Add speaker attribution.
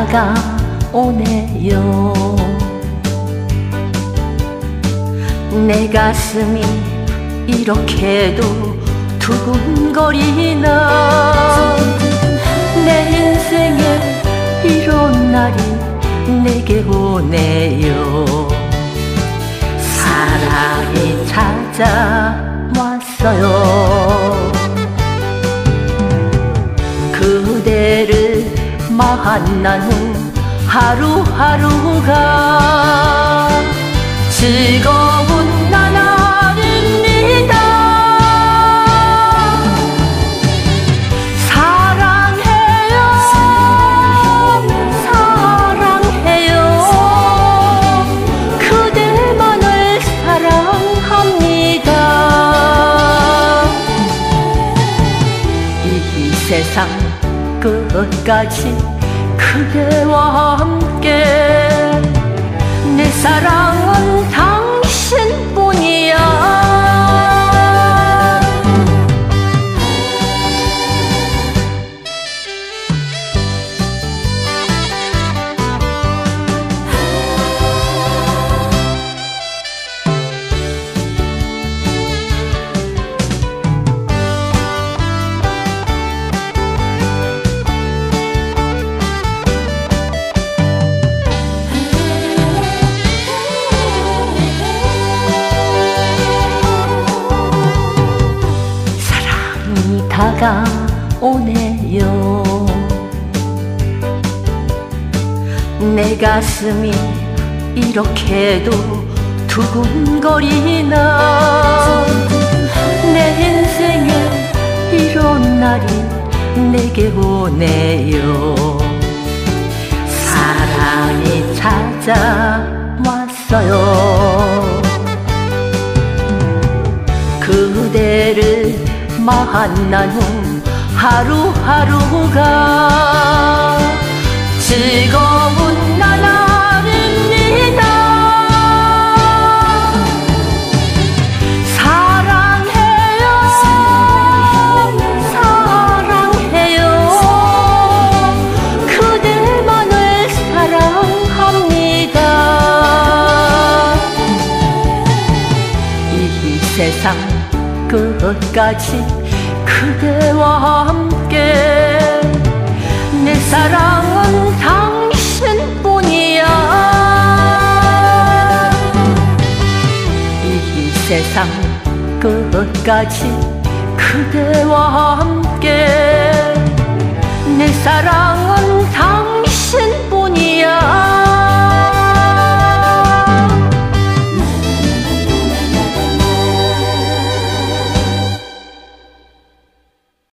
Speaker 1: 다가오네요. 내 가슴이 이렇게도 두근거리나. 내 인생에 이런 날이 내게 오네요. 사랑이 찾아왔어요. 그대를 만난 후 하루하루가 즐거운 나날입니다. 사랑해요, 사랑해요. 그대만을 사랑합니다. 이 세상 끝까지 그대와 함께. 내 사랑은 당신뿐이야. 다가오네요. 내 가슴이 이렇게도 두근거리나. 내 인생에 이런 날이 내게 오네요. 사랑이 찾아왔어요. 그대를 만난 후 하루하루가 즐거운 나날입니다. 사랑해요, 사랑해요. 그대만을 사랑합니다. 이 세상 끝까지 그대와 함께. 내 사랑은 당신뿐이야. 이 세상 끝까지 그대와 함께. 내 사랑